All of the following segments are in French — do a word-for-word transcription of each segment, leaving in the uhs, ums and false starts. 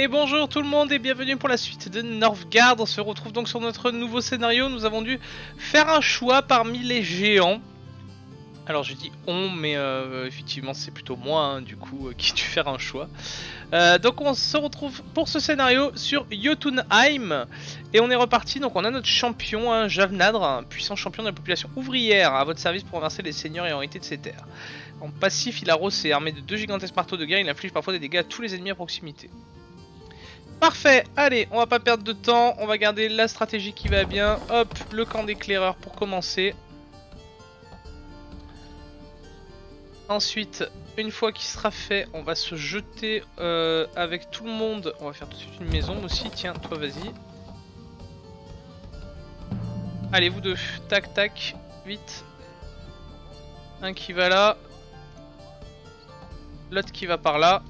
Et bonjour tout le monde et bienvenue pour la suite de Northgard. On se retrouve donc sur notre nouveau scénario. Nous avons dû faire un choix parmi les géants. Alors je dis on, mais euh, effectivement c'est plutôt moi hein, du coup euh, qui dû faire un choix. Euh, donc on se retrouve pour ce scénario sur Jotunheim. Et on est reparti, donc on a notre champion, hein, Javnadr, un puissant champion de la population ouvrière, à votre service pour renverser les seigneurs et hériter de ces terres. En passif, il arrose et armé de deux gigantesques marteaux de guerre, il inflige parfois des dégâts à tous les ennemis à proximité. Parfait, allez, on va pas perdre de temps, on va garder la stratégie qui va bien. Hop, le camp d'éclaireurs pour commencer. Ensuite, une fois qu'il sera fait, on va se jeter euh, avec tout le monde. On va faire tout de suite une maison aussi, tiens, toi vas-y. Allez, vous deux, tac tac, vite. Un qui va là. L'autre qui va par là.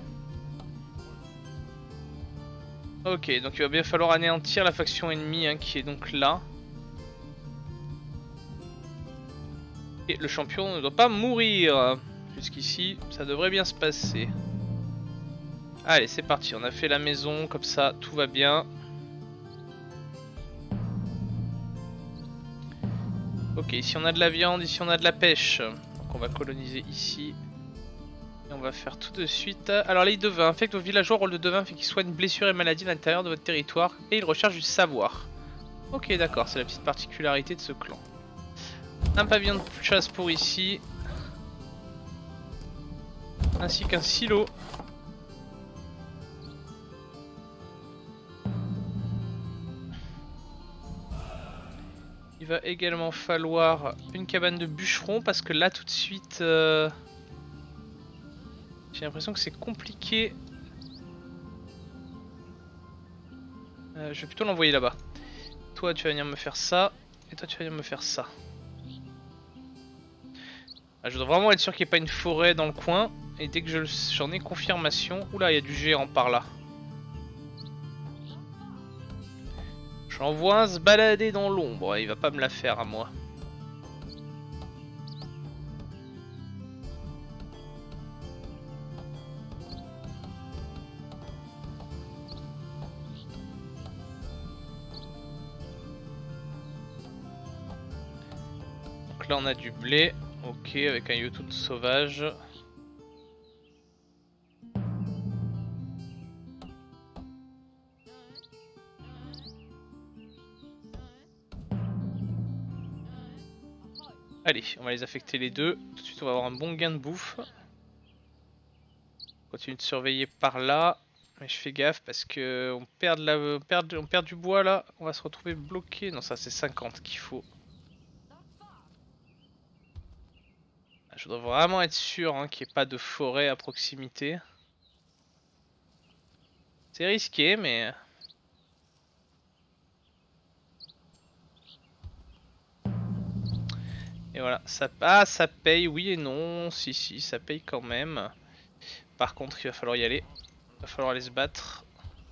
Ok, donc il va bien falloir anéantir la faction ennemie hein, qui est donc là. Et le champion ne doit pas mourir. Jusqu'ici, ça devrait bien se passer. Allez, c'est parti. On a fait la maison, comme ça, tout va bien. Ok, ici on a de la viande, ici on a de la pêche. Donc on va coloniser ici. Et on va faire tout de suite. Alors les devins, infecte vos villageois, rôle de devin fait qu'ils soignent blessures et maladies à l'intérieur de votre territoire. Et ils recherchent du savoir. Ok, d'accord, c'est la petite particularité de ce clan. Un pavillon de chasse pour ici. Ainsi qu'un silo. Il va également falloir une cabane de bûcheron parce que là tout de suite... Euh... J'ai l'impression que c'est compliqué. Euh, je vais plutôt l'envoyer là-bas. Toi tu vas venir me faire ça. Et toi tu vas venir me faire ça. Ah, je dois vraiment être sûr qu'il n'y ait pas une forêt dans le coin. Et dès que j'en ai confirmation... Oula, il y a du géant par là. J'envoie un se balader dans l'ombre. Il va pas me la faire à moi. Donc là on a du blé, ok, avec un Jotun sauvage. Allez, on va les affecter les deux. Tout de suite on va avoir un bon gain de bouffe. On continue de surveiller par là. Mais je fais gaffe parce que on perd, de la, on perd, on perd du bois là. On va se retrouver bloqué. Non, ça c'est cinquante qu'il faut. Je dois vraiment être sûr hein, qu'il n'y ait pas de forêt à proximité. C'est risqué mais... Et voilà, ça, ah, ça paye, oui et non, si si, ça paye quand même. Par contre, il va falloir y aller. Il va falloir aller se battre.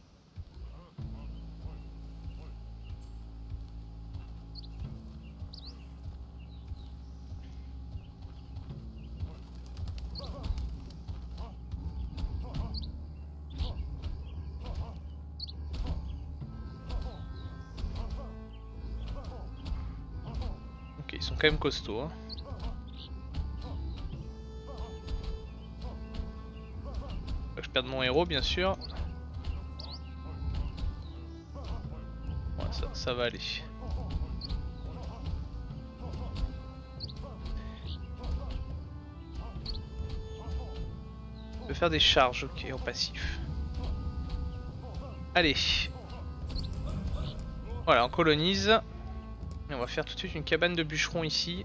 Ok, ils sont quand même costauds. Hein. Faut que je perde mon héros, bien sûr. Ouais, ça, ça va aller. Je peux faire des charges, ok, en passif. Allez. Voilà, on colonise. Et on va faire tout de suite une cabane de bûcherons ici.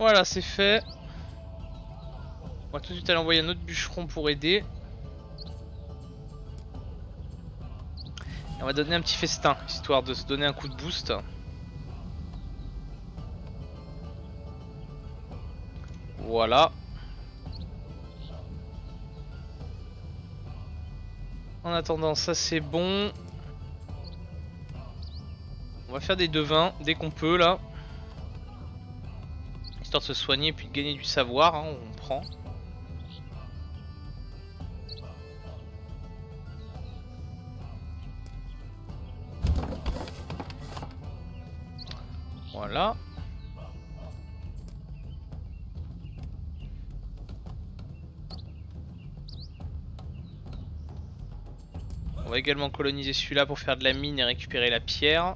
Voilà, c'est fait. On va tout de suite aller envoyer un autre bûcheron pour aider. Et on va donner un petit festin, histoire de se donner un coup de boost. Voilà. En attendant, ça c'est bon. On va faire des devins dès qu'on peut là. Histoire de se soigner et puis de gagner du savoir, hein, on prend. Voilà. On va également coloniser celui-là pour faire de la mine et récupérer la pierre.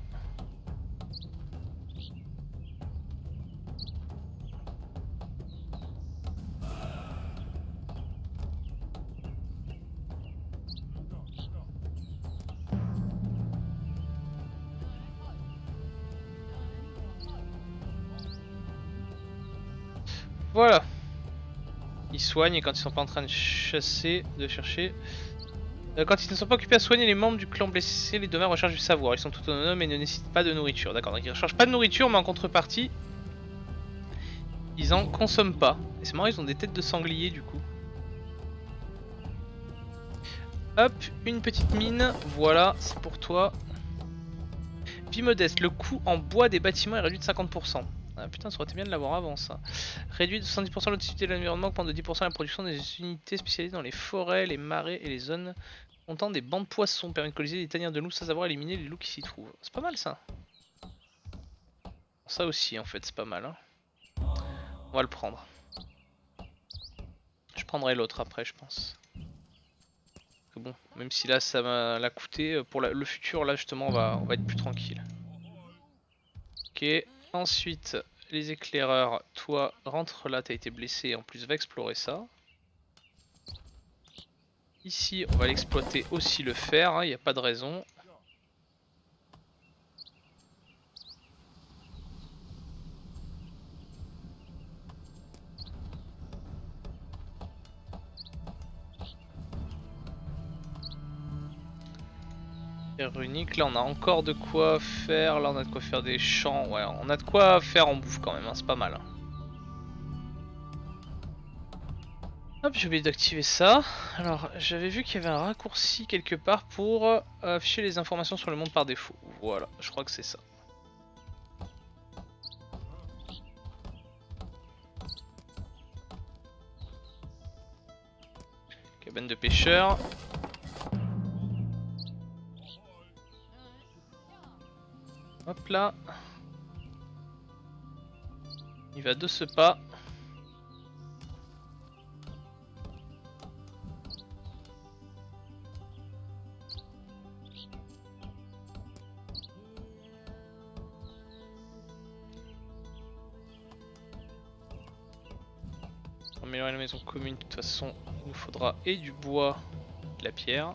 Voilà. Ils soignent et quand ils sont pas en train de chasser, de chercher... Euh, quand ils ne sont pas occupés à soigner les membres du clan blessés, les devins recherchent du savoir. Ils sont tout autonomes et ne nécessitent pas de nourriture. D'accord, donc ils ne recherchent pas de nourriture, mais en contrepartie, ils en consomment pas. Et c'est marrant, ils ont des têtes de sanglier du coup. Hop, une petite mine. Voilà, c'est pour toi. Vie modeste, le coût en bois des bâtiments est réduit de cinquante pour cent. Ah putain, ça aurait été bien de l'avoir avant ça. Réduit de soixante-dix pour cent l'utilité de l'environnement, augmente de dix pour cent la production des unités spécialisées dans les forêts, les marais et les zones comptant des bancs de poissons. Permet de coloniser des tanières de loups sans avoir éliminé les loups qui s'y trouvent. C'est pas mal ça. Ça aussi en fait, c'est pas mal. Hein. On va le prendre. Je prendrai l'autre après, je pense. Que bon, même si là ça m'a coûté, pour la, le futur là justement on va, on va être plus tranquille. Ok. Ensuite, les éclaireurs, toi rentre là, t'as été blessé, en plus va explorer ça. Ici, on va l'exploiter aussi le fer, il hein, n'y a pas de raison. Terre unique, là on a encore de quoi faire, là on a de quoi faire des champs, ouais on a de quoi faire en bouffe quand même, hein, c'est pas mal. Hein. Hop, j'ai oublié d'activer ça. Alors j'avais vu qu'il y avait un raccourci quelque part pour euh, afficher les informations sur le monde par défaut. Voilà, je crois que c'est ça. Cabane de pêcheurs. Hop là. Il va de ce pas. Pour améliorer la maison commune, de toute façon, il nous faudra et du bois, et de la pierre.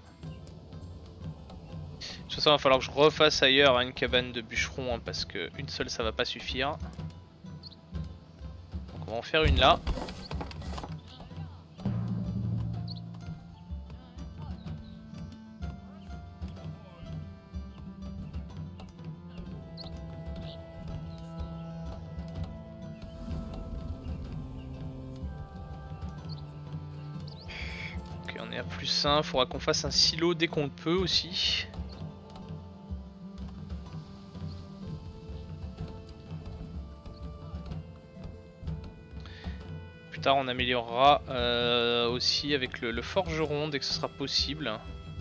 De toute façon, il va falloir que je refasse ailleurs une cabane de bûcheron hein, parce que une seule ça va pas suffire. Donc on va en faire une là. Ok, on est à plus un, il faudra qu'on fasse un silo dès qu'on le peut aussi. Plus tard on améliorera euh, aussi avec le, le forgeron dès que ce sera possible.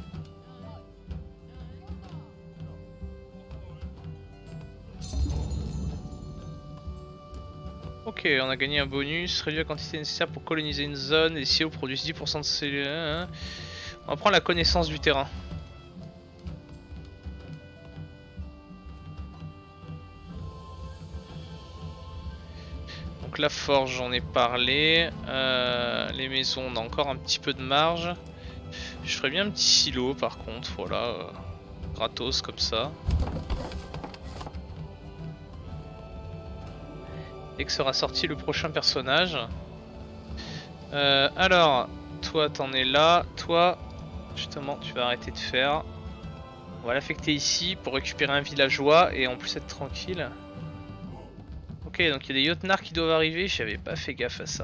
Ok, on a gagné un bonus, réduit la quantité nécessaire pour coloniser une zone, et les silos produisent dix pour cent de cellules. On va prendre la connaissance du terrain. Donc la forge j'en ai parlé, euh, les maisons on a encore un petit peu de marge. Je ferais bien un petit silo par contre, voilà, euh, gratos comme ça. dès que sera sorti le prochain personnage. Euh, alors, toi t'en es là, toi justement tu vas arrêter de faire. On va l'affecter ici pour récupérer un villageois et en plus être tranquille. Ok, donc il y a des Jotnar qui doivent arriver, j'avais pas fait gaffe à ça.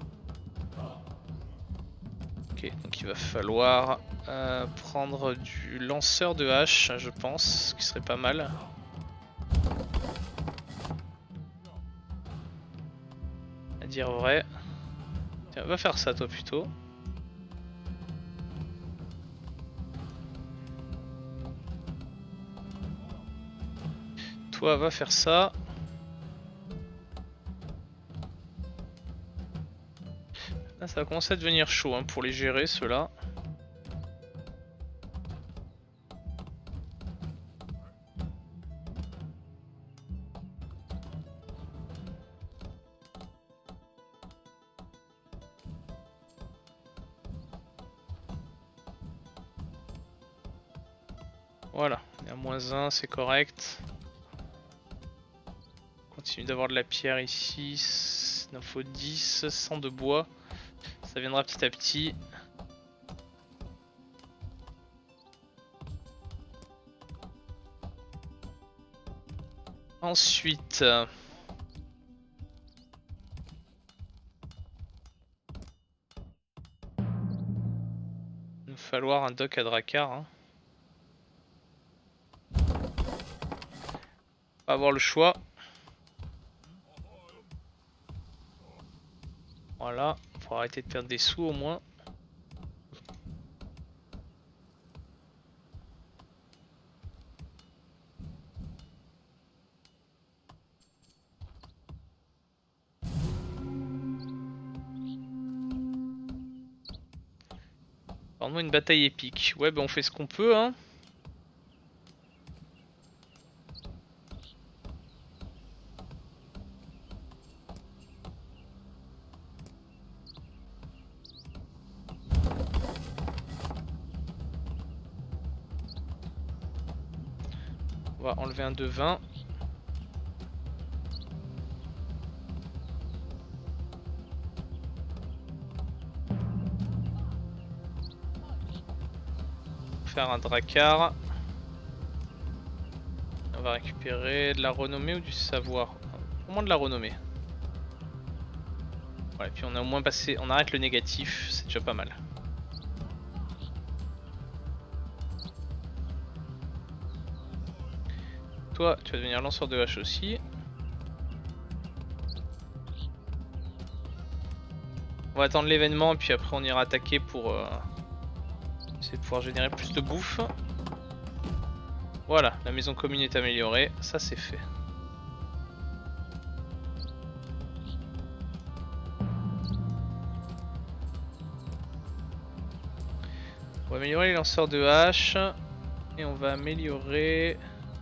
Ok, donc il va falloir euh, prendre du lanceur de hache, je pense, ce qui serait pas mal. À dire vrai. Tiens, va faire ça toi plutôt. Toi, va faire ça. Là, ça va commencer à devenir chaud hein, pour les gérer ceux-là. Voilà, on est à moins un, c'est correct. On continue d'avoir de la pierre ici. Il en faut dix, cent de bois. Ça viendra petit à petit. Ensuite, il va falloir un dock à Drakkar. Hein. On va avoir le choix. Voilà, pour arrêter de perdre des sous au moins. Parle-moi une bataille épique. Ouais, bah on fait ce qu'on peut, hein. On va enlever un de vingt. Faire un Drakkar. On va récupérer de la renommée ou du savoir. Au moins de la renommée. Voilà, et puis on a au moins passé. On arrête le négatif, c'est déjà pas mal. Toi, tu vas devenir lanceur de hache aussi. On va attendre l'événement, puis après on ira attaquer pour euh, essayer de pouvoir générer plus de bouffe. Voilà, la maison commune est améliorée, ça c'est fait. On va améliorer les lanceurs de hache et on va améliorer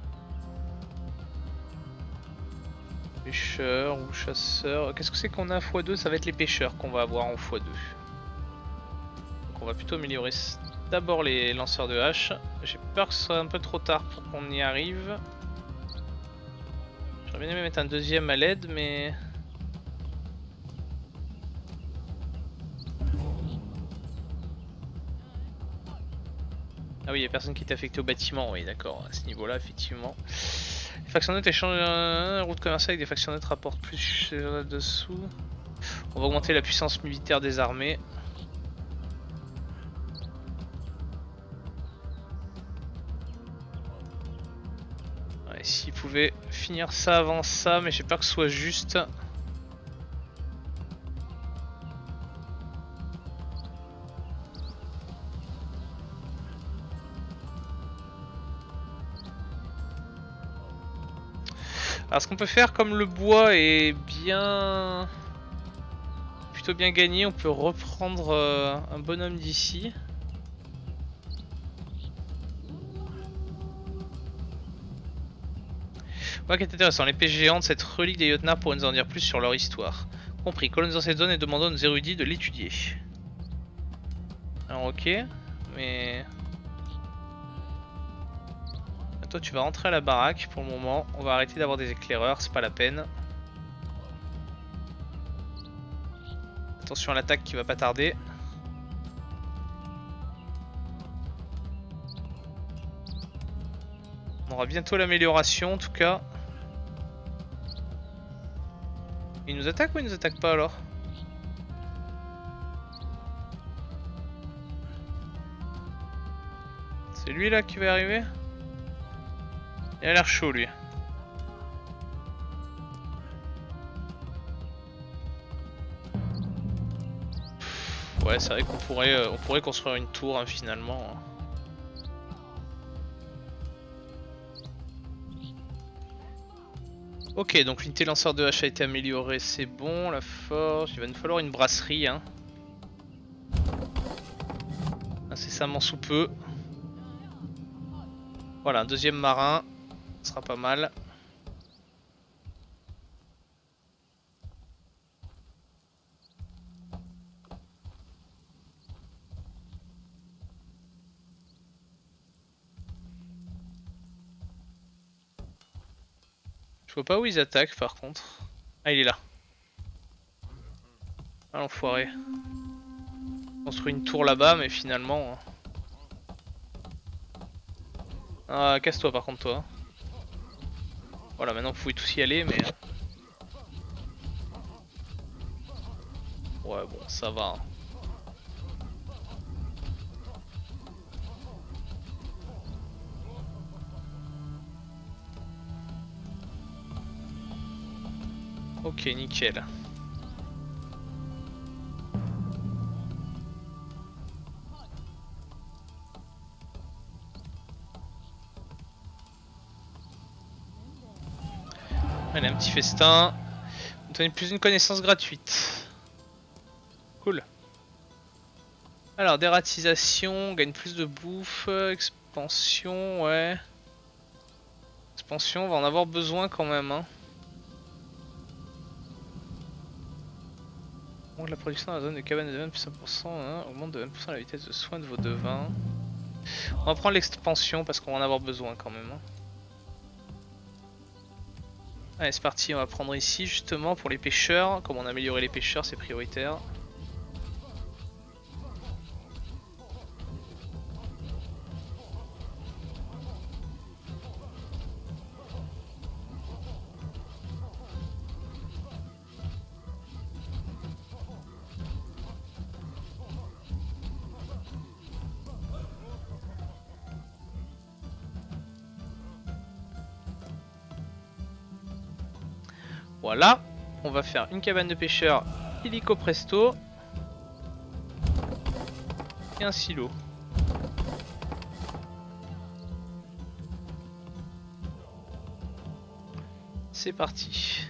pêcheurs ou chasseurs. Qu'est-ce que c'est qu'on a à fois deux? Ça va être les pêcheurs qu'on va avoir en fois deux. Donc on va plutôt améliorer d'abord les lanceurs de hache. J'ai peur que ce soit un peu trop tard pour qu'on y arrive. J'aurais bien aimé mettre un deuxième à l'aide, mais... Ah oui, il n'y a personne qui est affecté au bâtiment, oui d'accord, à ce niveau-là, effectivement. Les factions neutres échangent euh, route commerciale avec des factions neutres rapportent plus là-dessous. On va augmenter la puissance militaire des armées. Ouais, s'ils pouvaient finir ça avant ça, mais j'ai peur que ce soit juste. Alors ce qu'on peut faire, comme le bois est bien... plutôt bien gagné, on peut reprendre euh, un bonhomme d'ici. Ouais, qui est intéressant, l'épée géante, cette relique des Jotnar pourrait nous en dire plus sur leur histoire. Compris, colonisons cette zone et demandons à nos érudits de l'étudier. Alors ok, mais... Toi tu vas rentrer à la baraque pour le moment, on va arrêter d'avoir des éclaireurs, c'est pas la peine. Attention à l'attaque qui va pas tarder. On aura bientôt l'amélioration en tout cas. Il nous attaque ou il nous attaque pas alors? C'est lui là qui va arriver? Il a l'air chaud lui. Ouais, c'est vrai qu'on pourrait, euh, on pourrait construire une tour hein, finalement. Ok, donc l'unité lanceur de hache a été améliorée, c'est bon. La forge, il va nous falloir une brasserie. Hein. Incessamment sous peu. Voilà, un deuxième marin, ce sera pas mal. Je vois pas où ils attaquent par contre. Ah, il est là. Ah, l'enfoiré. Construit une tour là-bas, mais finalement. Ah, casse-toi par contre, toi. Voilà, maintenant vous pouvez tous y aller, mais. Ouais, bon, ça va. Hein. Ok, nickel. Allez, un petit festin. Vous donnez plus une connaissance gratuite. Cool. Alors, dératisation, gagne plus de bouffe, expansion, ouais. Expansion, on va en avoir besoin quand même. Hein. Augmente la production dans la zone de cabane de vingt plus cinq pour cent, hein. Augmente de vingt pour cent la vitesse de soin de vos devins. On va prendre l'expansion parce qu'on va en avoir besoin quand même. Hein. Allez, c'est parti, on va prendre ici justement pour les pêcheurs. Comme on a amélioré les pêcheurs, c'est prioritaire. Voilà, on va faire une cabane de pêcheurs illico presto et un silo. C'est parti.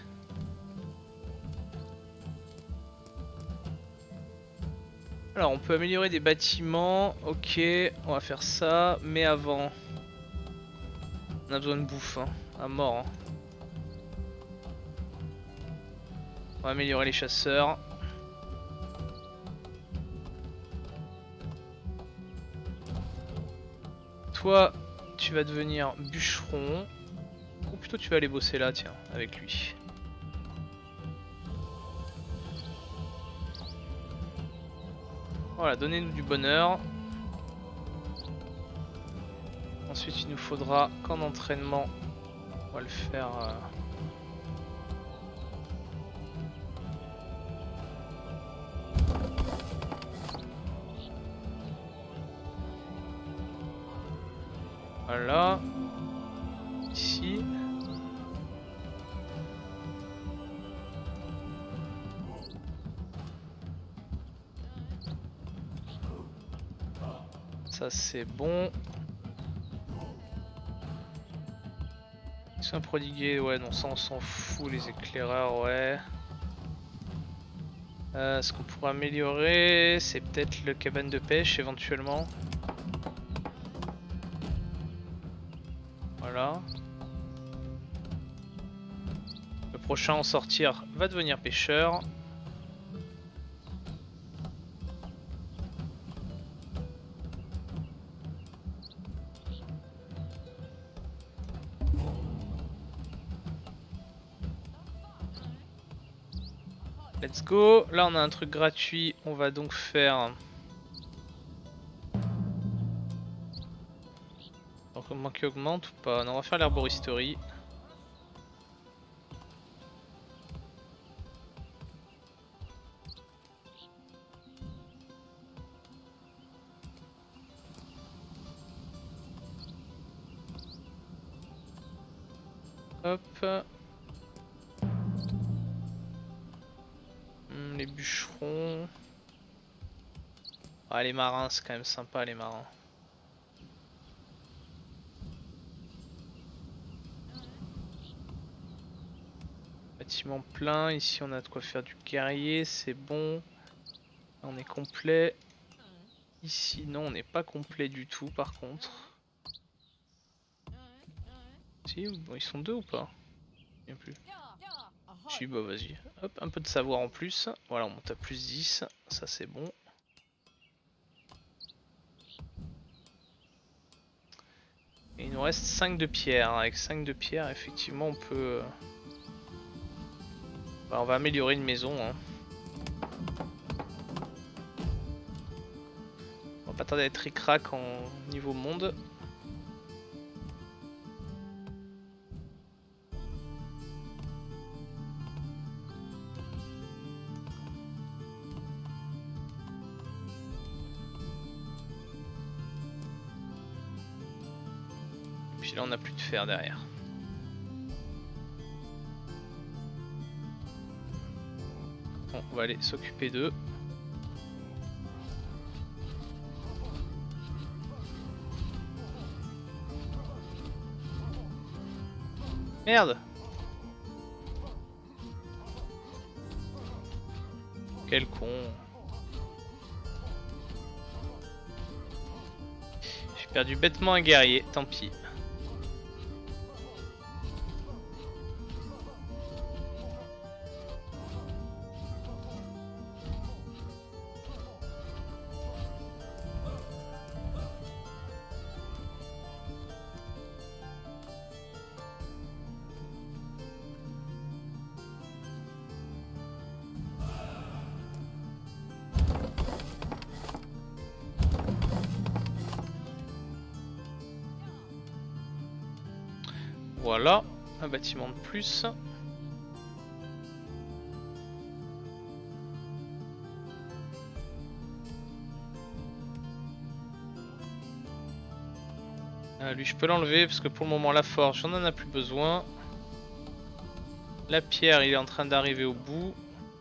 Alors on peut améliorer des bâtiments, ok, on va faire ça, mais avant on a besoin de bouffe, hein, à mort. Hein. On va améliorer les chasseurs. Toi, tu vas devenir bûcheron. Ou plutôt tu vas aller bosser là, tiens, avec lui. Voilà, donnez-nous du bonheur. Ensuite, il nous faudra qu'en entraînement, on va le faire... Euh... Voilà. Ici. Ça c'est bon. Soins prodigués, ouais non ça on s'en fout, les éclaireurs ouais. Euh, ce qu'on pourrait améliorer c'est peut-être le cabane de pêche éventuellement. Voilà. Le prochain en sortir va devenir pêcheur. Let's go. Là on a un truc gratuit. On va donc faire... Donc comment qui augmente ou pas? Non, on va faire l'herboristerie. Hop. Hum, les bûcherons. Ah, les marins, c'est quand même sympa les marins. Bâtiment plein, ici on a de quoi faire du guerrier, c'est bon. On est complet. Ici non, on n'est pas complet du tout par contre. Si, bon, ils sont deux ou pas? Bien plus. Si, bah vas-y. Hop, un peu de savoir en plus. Voilà, on monte à plus dix, ça c'est bon. Et il nous reste cinq de pierre. Avec cinq de pierre, effectivement, on peut... Bah, on va améliorer une maison. Hein. On va pas tarder à être ric-rac en niveau monde. Puis là, on n'a plus de fer derrière. Bon, on va aller s'occuper d'eux. Merde! Quel con! J'ai perdu bêtement un guerrier, tant pis. Voilà, un bâtiment de plus. Ah, lui je peux l'enlever parce que pour le moment la forge on en a plus besoin. La pierre il est en train d'arriver au bout.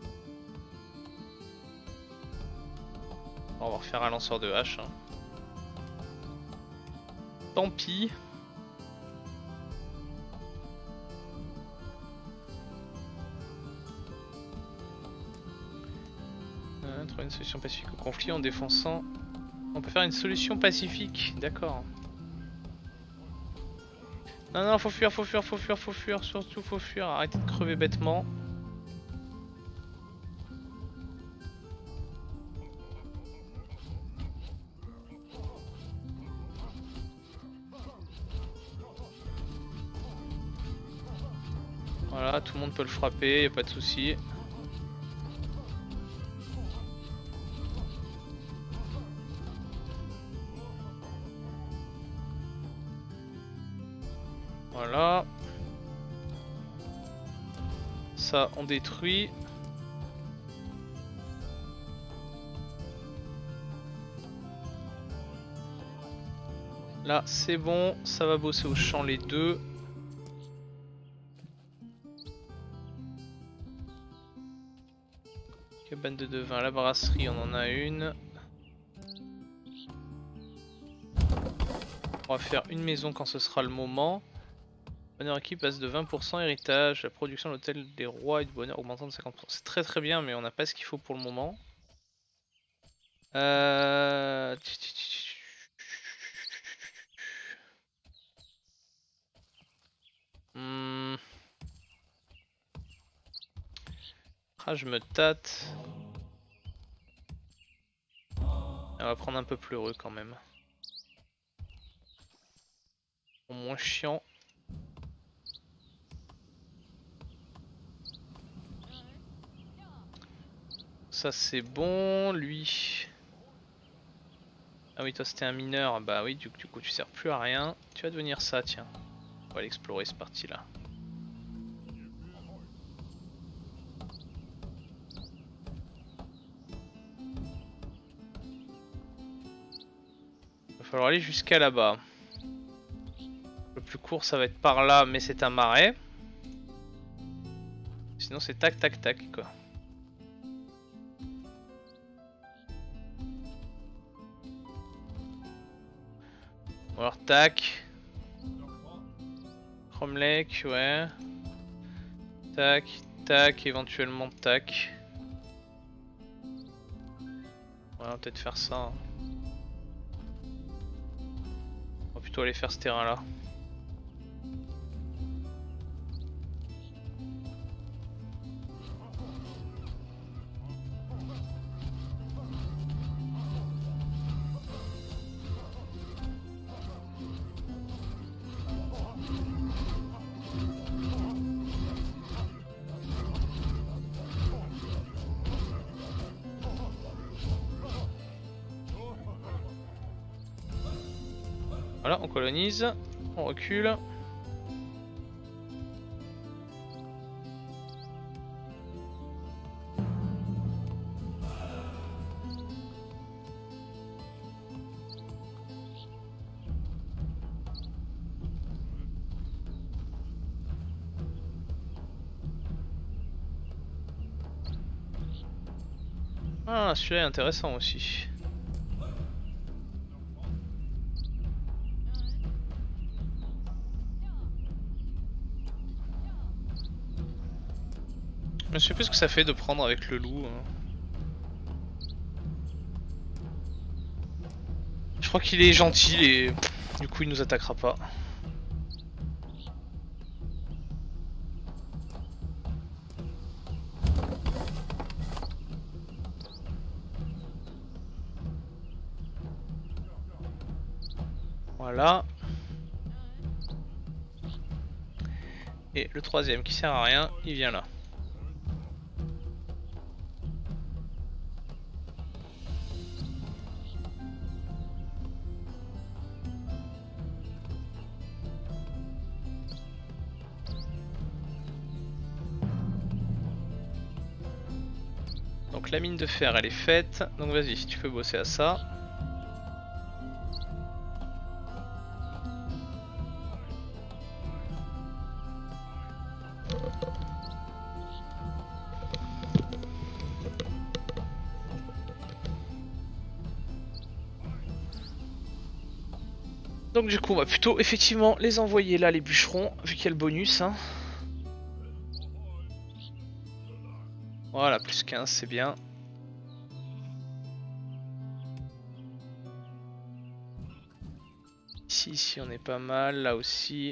On va refaire un lanceur de hache. Hein. Tant pis. Euh, trouver une solution pacifique au conflit en défonçant. On peut faire une solution pacifique, d'accord. Non, non, faut fuir, faut fuir, faut fuir, faut fuir, surtout faut fuir, arrêtez de crever bêtement. Voilà, tout le monde peut le frapper, y a pas de souci. Voilà. Ça, on détruit. Là, c'est bon. Ça va bosser au champ les deux. Cabane de devin, la brasserie, on en a une. On va faire une maison quand ce sera le moment. Bonheur équipe passe de vingt pour cent, héritage, la production de l'hôtel des rois et du bonheur augmentant de cinquante pour cent. C'est très très bien, mais on n'a pas ce qu'il faut pour le moment. Euh... Hmm. Ah, je me tâte. On va prendre un peu plus heureux quand même. Au moins chiant. Ça c'est bon, lui. Ah oui, toi c'était un mineur, bah oui, du, du coup tu sers plus à rien. Tu vas devenir ça, tiens. On va l'explorer ce parti là. Il va falloir aller jusqu'à là-bas. Le plus court ça va être par là, mais c'est un marais. Sinon c'est tac tac tac quoi. Ou alors tac. Chrome Lake, ouais. Tac, tac, éventuellement tac. Ouais, on va peut-être faire ça. Hein. On va plutôt aller faire ce terrain là. Voilà, on colonise, on recule. Ah, celui-là est intéressant aussi. Je sais plus ce que ça fait de prendre avec le loup. Hein. Je crois qu'il est gentil et du coup il nous attaquera pas. Voilà. Et le troisième qui sert à rien, il vient là. Donc la mine de fer elle est faite, donc vas-y tu peux bosser à ça. Donc du coup on va plutôt effectivement les envoyer là les bûcherons, vu qu'il y a le bonus. Hein. Voilà, plus quinze c'est bien. Ici, ici on est pas mal, là aussi.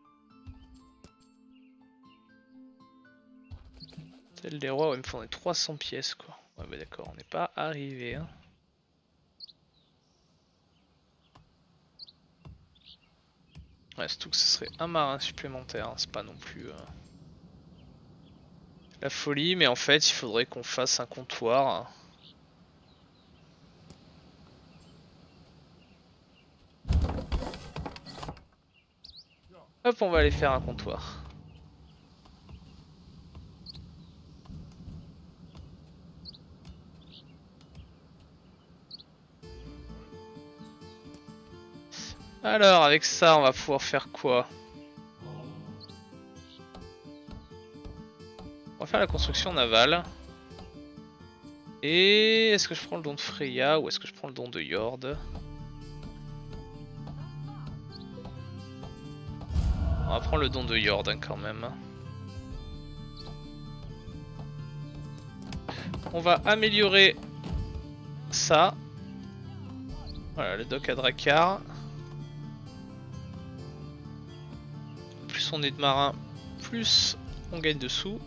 Celle des rois, ouais, il me faudrait trois cents pièces quoi. Ouais bah d'accord, on n'est pas arrivé. Hein. Ouais, surtout que ce serait un marin supplémentaire, hein. C'est pas non plus... Euh... la folie, mais en fait il faudrait qu'on fasse un comptoir. Hop, on va aller faire un comptoir. Alors avec ça on va pouvoir faire quoi? On va faire la construction navale. Et est-ce que je prends le don de Freya ou est-ce que je prends le don de Yord? On va prendre le don de Yord hein, quand même. On va améliorer ça. Voilà, le dock à Drakkar. Plus on est de marins, plus on gagne de sous.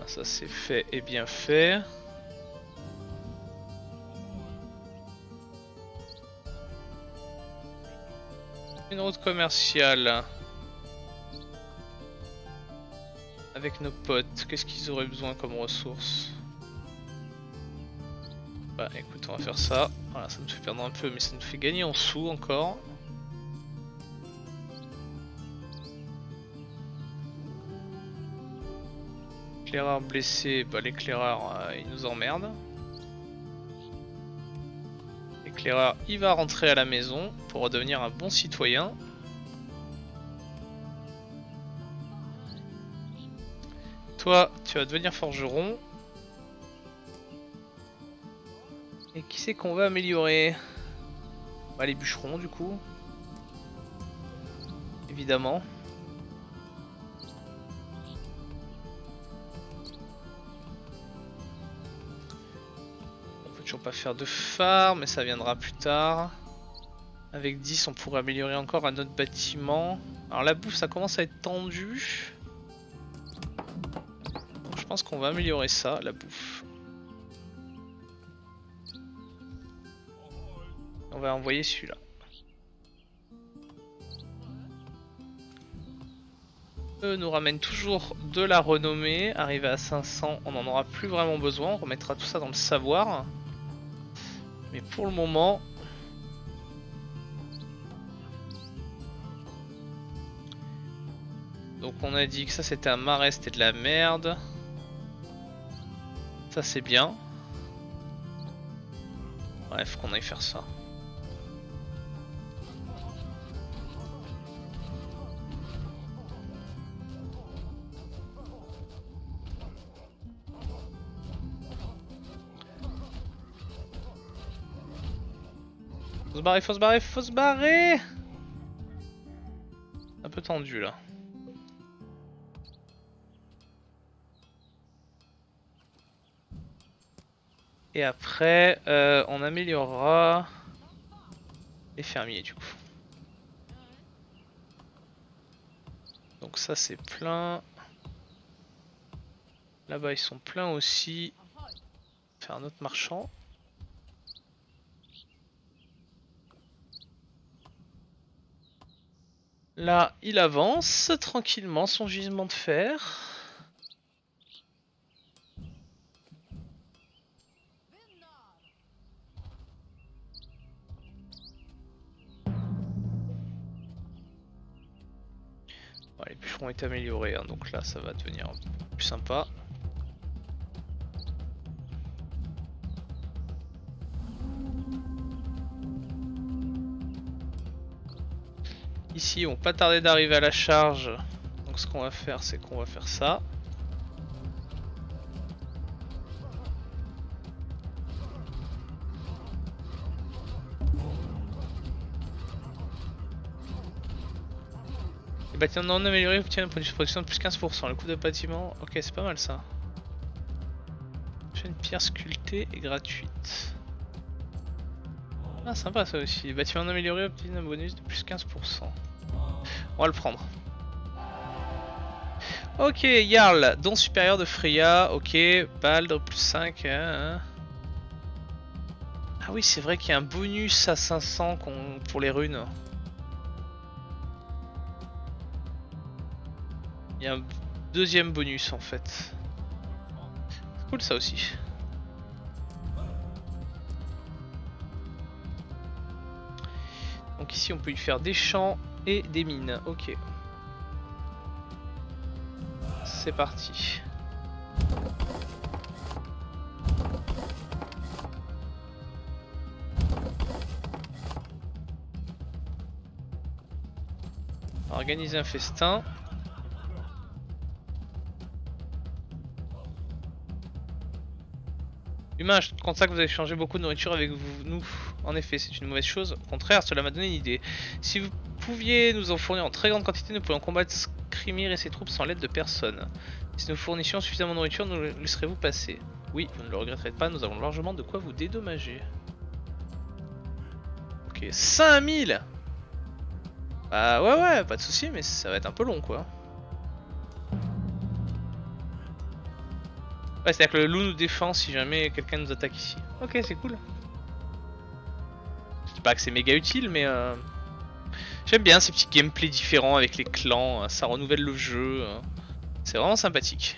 Voilà, ça c'est fait et bien fait. Une route commerciale. Avec nos potes, qu'est-ce qu'ils auraient besoin comme ressources? Bah écoute, on va faire ça. Voilà, ça nous fait perdre un peu, mais ça nous fait gagner en sous encore. Éclaireur blessé, bah l'éclaireur euh, il nous emmerde. L'éclaireur il va rentrer à la maison pour redevenir un bon citoyen. Toi, tu vas devenir forgeron. Et qui c'est qu'on va améliorer? Bah les bûcherons du coup. Évidemment. On peut toujours pas faire de phare, mais ça viendra plus tard. Avec dix on pourrait améliorer encore un autre bâtiment. Alors la bouffe ça commence à être tendu. Je pense qu'on va améliorer ça, la bouffe. On va envoyer celui-là. Eux nous ramènent toujours de la renommée. Arrivé à cinq cents, on n'en aura plus vraiment besoin. On remettra tout ça dans le savoir. Mais pour le moment... Donc on a dit que ça c'était un marais, c'était de la merde. Ça c'est bien. Ouais, faut qu'on aille faire ça. Faut se barrer, faut se barrer, faut se barrer. Un peu tendu là. Et après, euh, on améliorera les fermiers du coup. Donc ça c'est plein. Là-bas ils sont pleins aussi. Faire un autre marchand. Là il avance tranquillement son gisement de fer. Bon, les bûcherons ont été améliorés, hein, donc là ça va devenir un peu plus sympa. Ici ils vont pas tarder d'arriver à la charge, donc ce qu'on va faire c'est qu'on va faire ça. Les bâtiments non améliorés obtiennent une production de plus quinze pour cent. Le coût de bâtiment, ok c'est pas mal ça. Une pierre sculptée et gratuite. Ah sympa ça aussi. Les bâtiments non améliorés obtiennent un bonus de plus quinze pour cent. On va le prendre. Ok, Jarl, don supérieur de Freya, ok, Baldr plus cinq. Hein, hein. Ah oui c'est vrai qu'il y a un bonus à cinq cents pour les runes. Il y a un deuxième bonus en fait. C'est cool ça aussi. Donc ici on peut lui faire des champs et des mines. Ok. C'est parti. Organiser un festin. Humain, je constate que vous avez changé beaucoup de nourriture avec vous, nous. En effet, c'est une mauvaise chose. Au contraire, cela m'a donné une idée. Si vous pouviez nous en fournir en très grande quantité, nous pourrions combattre Skrimir et ses troupes sans l'aide de personne. Si nous fournissions suffisamment de nourriture, nous laisserez-vous passer? Oui, vous ne le regretterez pas, nous avons largement de quoi vous dédommager. Ok, cinq mille. Bah ouais ouais, pas de soucis, mais ça va être un peu long quoi. Ouais, c'est-à-dire que le loup nous défend si jamais quelqu'un nous attaque ici. Ok, c'est cool. Je dis pas que c'est méga utile, mais euh... j'aime bien ces petits gameplays différents avec les clans. Ça renouvelle le jeu. C'est vraiment sympathique.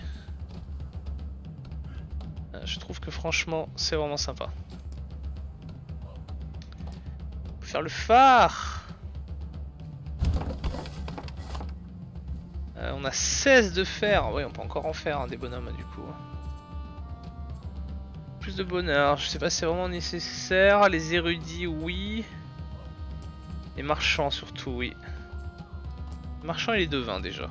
Je trouve que franchement, c'est vraiment sympa. On peut faire le phare. Euh, on a seize de fer. Oui, on peut encore en faire hein, des bonhommes du coup. Plus de bonheur. Je sais pas si c'est vraiment nécessaire. Les érudits, oui. Les marchands surtout, oui. Les marchands et les devins déjà.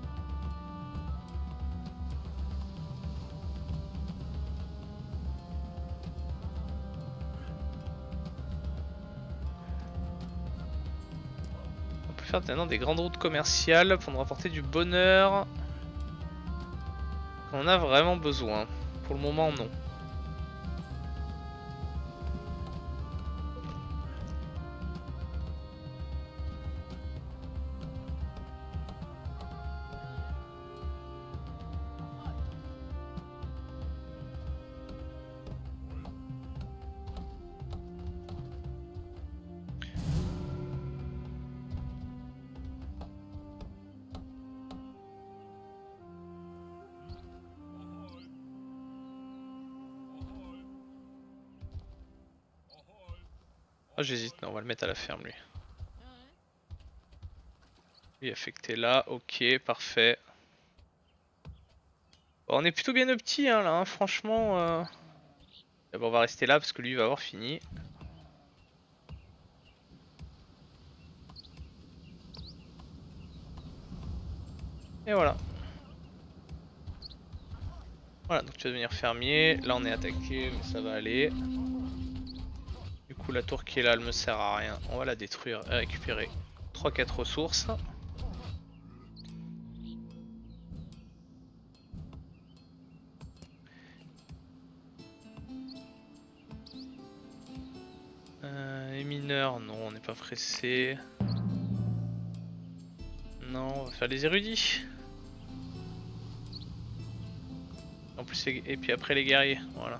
Faire maintenant des grandes routes commerciales pour nous rapporter du bonheur. On a vraiment besoin. Pour le moment, non. Oh, j'hésite, non, on va le mettre à la ferme lui. Lui affecté là, ok, parfait. Bon, on est plutôt bien opti hein, là, hein, franchement. Euh... Bon, on va rester là parce que lui va avoir fini. Et voilà. Voilà, donc tu vas devenir fermier. Là on est attaqué, mais ça va aller. Du coup la tour qui est là, elle me sert à rien. On va la détruire et récupérer trois quatre ressources. Euh, les mineurs, non, on n'est pas pressé. Non, on va faire les érudits. En plus, et puis après les guerriers, voilà.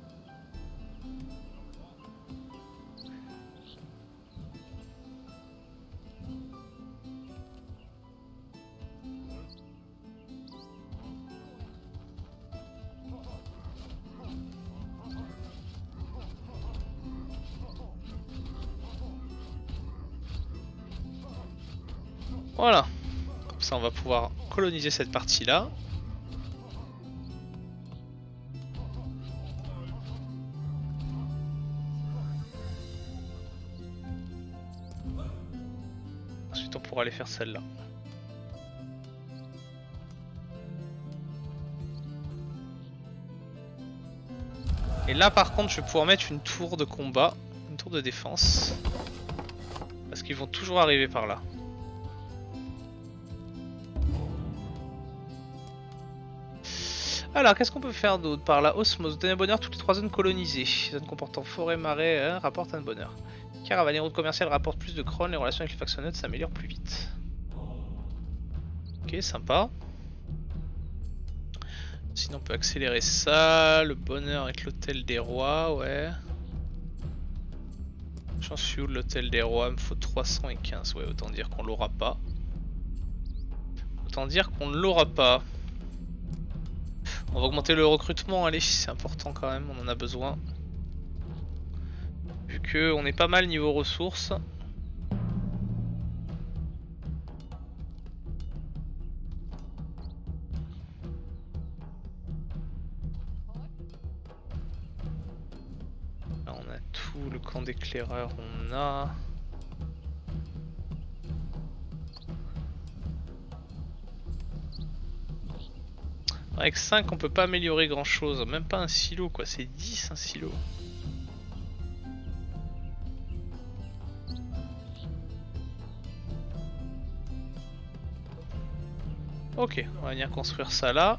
Voilà, comme ça on va pouvoir coloniser cette partie là. Ensuite on pourra aller faire celle-là. Et là par contre je vais pouvoir mettre une tour de combat, une tour de défense. Parce qu'ils vont toujours arriver par là. Alors, qu'est-ce qu'on peut faire d'autre par là? Osmose, donne un bonheur toutes les trois zones colonisées. Zones comportant forêt, marais, hein, rapportent un bonheur. Caravane, les routes commerciales rapportent plus de crônes, les relations avec les factionnautes s'améliorent plus vite. Ok, sympa. Sinon, on peut accélérer ça. Le bonheur avec l'hôtel des rois, ouais. J'en suis où de l'hôtel des rois? Il me faut trois cent quinze, ouais, autant dire qu'on l'aura pas. Autant dire qu'on ne l'aura pas. On va augmenter le recrutement, allez, c'est important quand même, on en a besoin. Vu que on est pas mal niveau ressources. Là on a tout, le camp d'éclaireurs on a. Avec cinq on peut pas améliorer grand chose, même pas un silo quoi, c'est dix un silo. Ok, on va venir construire ça là.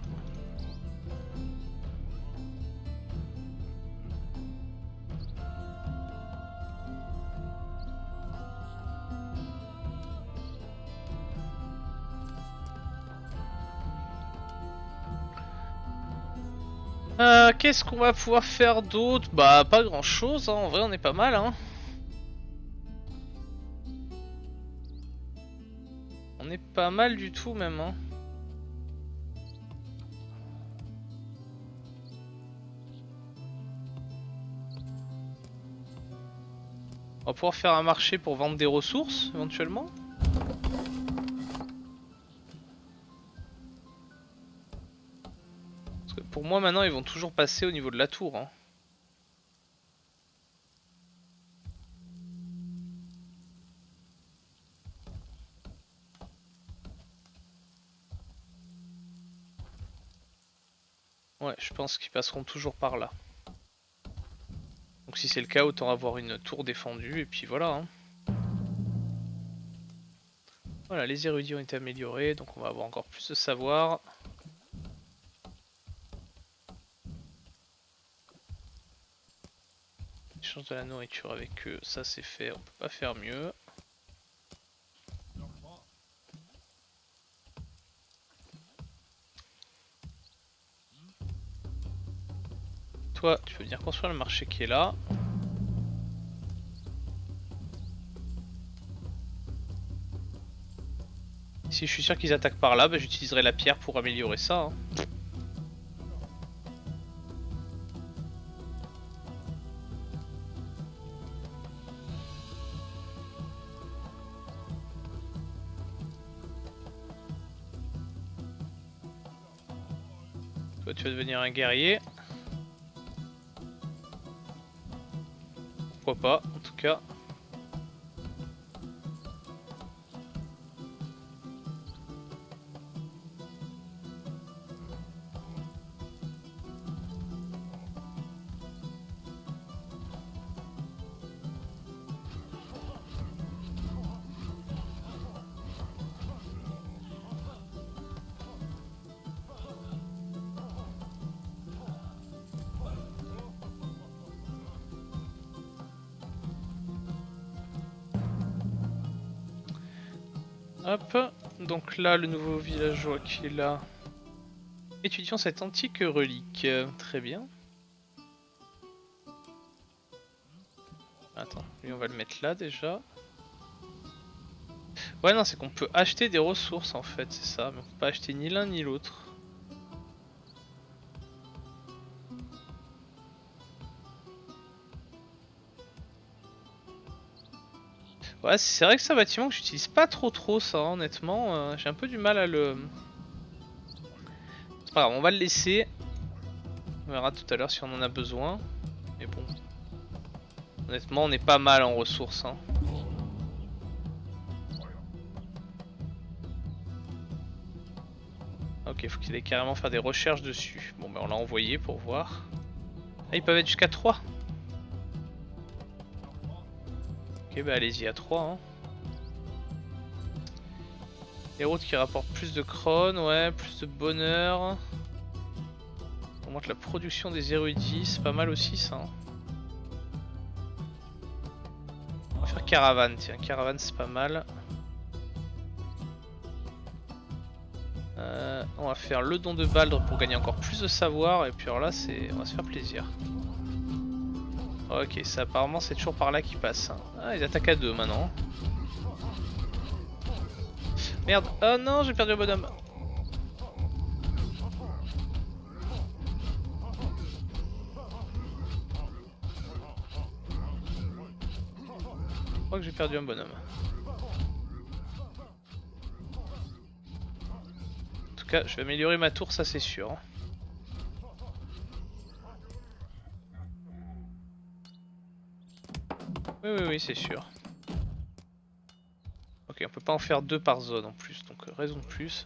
Euh, Qu'est-ce qu'on va pouvoir faire d'autre? Bah pas grand chose, hein. En vrai on est pas mal. Hein. On est pas mal du tout même. Hein. On va pouvoir faire un marché pour vendre des ressources éventuellement. Parce que pour moi maintenant ils vont toujours passer au niveau de la tour. Hein. Ouais, je pense qu'ils passeront toujours par là. Donc si c'est le cas, autant avoir une tour défendue et puis voilà. Hein. Voilà, les érudits ont été améliorés, donc on va avoir encore plus de savoir. Échange de la nourriture avec eux, ça c'est fait, on peut pas faire mieux. Toi, tu peux venir construire le marché qui est là. Si je suis sûr qu'ils attaquent par là, bah, j'utiliserai la pierre pour améliorer ça. Hein. Toi, tu vas devenir un guerrier. Pourquoi pas, en tout cas. Hop, donc là le nouveau villageois qui est là. Étudions cette antique relique, très bien. Attends, lui on va le mettre là déjà. Ouais non c'est qu'on peut acheter des ressources en fait, c'est ça, mais on peut pas acheter ni l'un ni l'autre. Ouais c'est vrai que c'est un bâtiment que j'utilise pas trop trop ça honnêtement, euh, j'ai un peu du mal à le... C'est pas grave, on va le laisser. On verra tout à l'heure si on en a besoin. Mais bon. Honnêtement on est pas mal en ressources. Hein. Ok, faut qu'il aille carrément faire des recherches dessus. Bon bah on l'a envoyé pour voir. Ah ils peuvent être jusqu'à trois. Ok bah allez-y à trois. Hein. Les routes qui rapportent plus de crônes, ouais, plus de bonheur. On augmente la production des érudits, c'est pas mal aussi ça. Hein. On va faire caravane, tiens, caravane c'est pas mal. Euh, on va faire le don de Baldre pour gagner encore plus de savoir et puis alors là c'est, on va se faire plaisir. Ok, ça apparemment c'est toujours par là qu'ils passent. Hein. Ah ils attaquent à deux maintenant. Merde, oh non j'ai perdu le bonhomme. Je crois que j'ai perdu un bonhomme. En tout cas je vais améliorer ma tour, ça c'est sûr. Oui oui oui c'est sûr. Ok on peut pas en faire deux par zone en plus, donc raison de plus.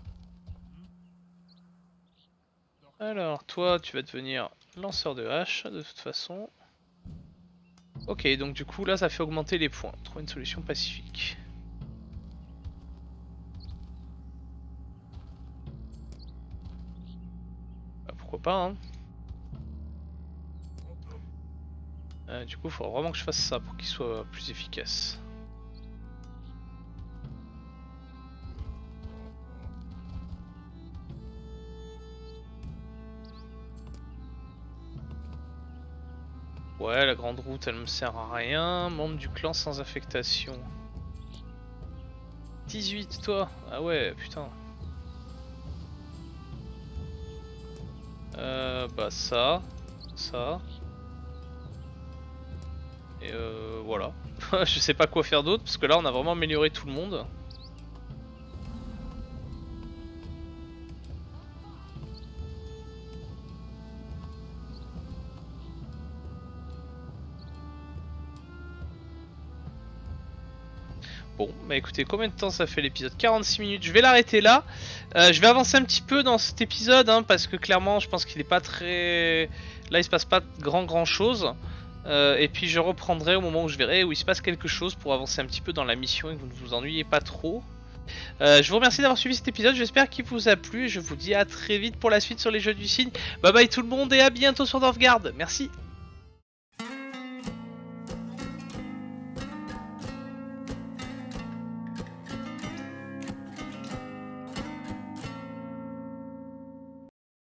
Alors toi tu vas devenir lanceur de hache de toute façon. Ok donc du coup là ça fait augmenter les points. Trouver une solution pacifique. Bah, pourquoi pas hein. Euh, du coup il faut vraiment que je fasse ça pour qu'il soit plus efficace. Ouais, la grande route, elle me sert à rien. Membre du clan sans affectation. dix-huit, toi? Ah ouais, putain. Euh, bah ça, ça. Et euh, voilà. Je sais pas quoi faire d'autre, parce que là, on a vraiment amélioré tout le monde. Bon, bah écoutez, combien de temps ça fait l'épisode? quarante-six minutes, je vais l'arrêter là. Euh, je vais avancer un petit peu dans cet épisode, hein, parce que clairement, je pense qu'il est pas très... Là, il se passe pas grand grand chose. Euh, et puis je reprendrai au moment où je verrai où il se passe quelque chose pour avancer un petit peu dans la mission et que vous ne vous ennuyez pas trop. Euh, je vous remercie d'avoir suivi cet épisode, j'espère qu'il vous a plu et je vous dis à très vite pour la suite sur les jeux du cygne. Bye bye tout le monde et à bientôt sur Northgard, merci.